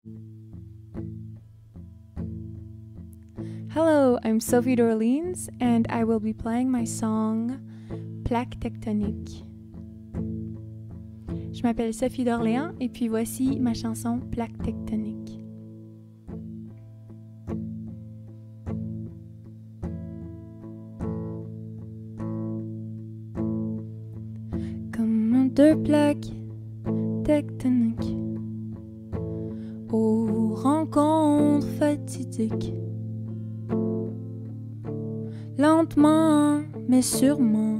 Hello, I'm Sophie d'Orleans and I will be playing my song Plaque tectonique. Je m'appelle Sophie d'Orléans et puis voici ma chanson Plaque tectonique. Comme deux plaques tectoniques aux rencontres fatidiques, lentement mais sûrement,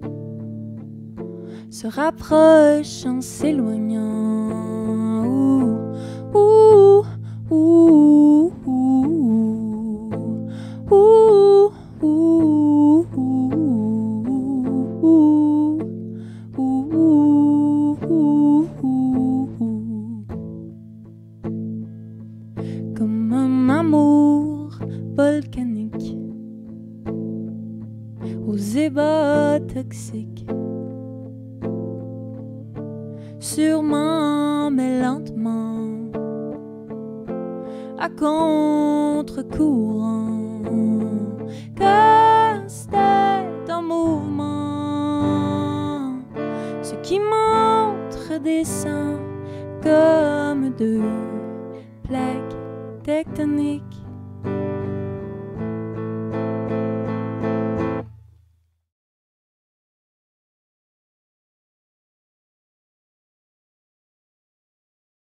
se rapprochent en s'éloignant. Ouh, ouh, ouh, ouh, ouh, ouh, comme un amour volcanique aux ébats toxiques, sûrement mais lentement, à contre-courant, casse-tête en mouvement, ce qui montre des seins comme deux plaques tectoniques.